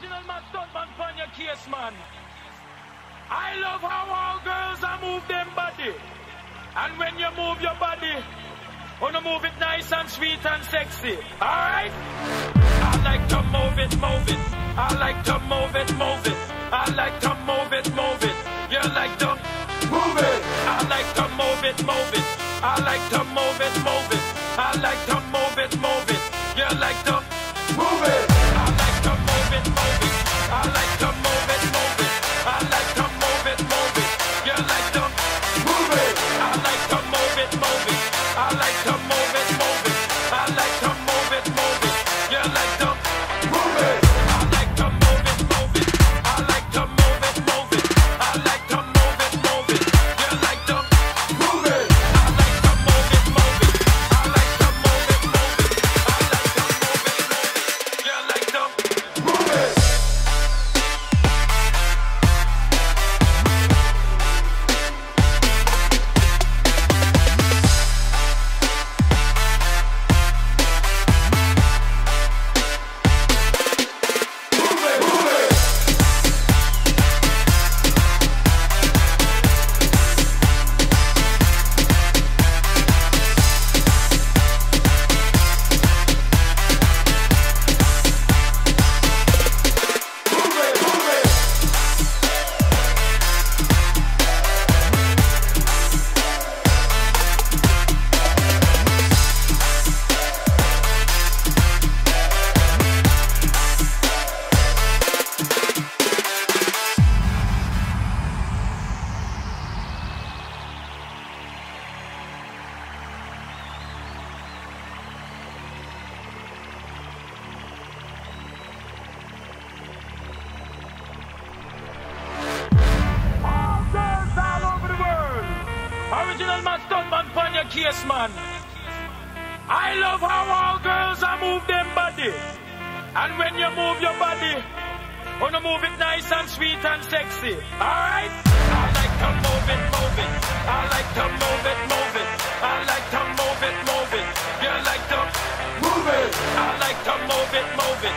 Original man, stuntman, pan your case, man. I love how all girls are move them body. And when you move your body, wanna move it nice and sweet and sexy. Alright? I like to move it, move it. I like to move it, move it. I like to move it, move it. You like to move it. I like to move it, move it. I like to move it, move it. I like to move it, move it. You like to move it. I like to move it, move it. I like to move it, move it. I like to move it, move it. You like to move it. I like to move it, move it. I like to move it, move it. I like to move it, move it. You like to move it. I like to move it, move it. I like to move it, move it. I like to move it, move it. You like to move it. I like to move it, move it. I like to move it, move it. I like to move it, move it. You like to move it. Original man, stuntman, pan your case, man. I love how all girls are move them body. And when you move your body, wanna move it nice and sweet and sexy. Alright? I like to move it, move it. I like to move it, move it. I like to move it, move it. You like to move it. I like to move it, move it.